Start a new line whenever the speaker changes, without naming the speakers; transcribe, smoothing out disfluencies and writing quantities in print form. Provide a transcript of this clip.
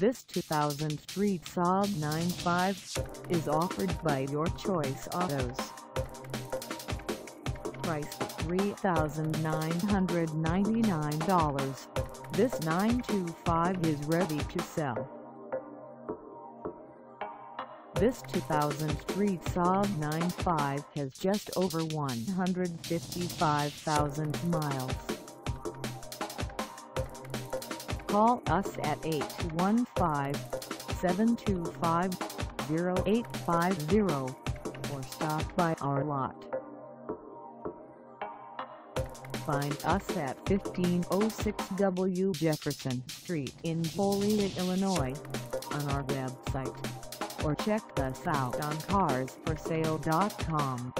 This 2003 Saab 95 is offered by Your Choice Autos. Price $3,999. This 925 is ready to sell. This 2003 Saab 95 has just over 155,000 miles. Call us at 815-725-0850 or stop by our lot. Find us at 1506 W Jefferson Street in Joliet, Illinois, on our website, or check us out on carsforsale.com.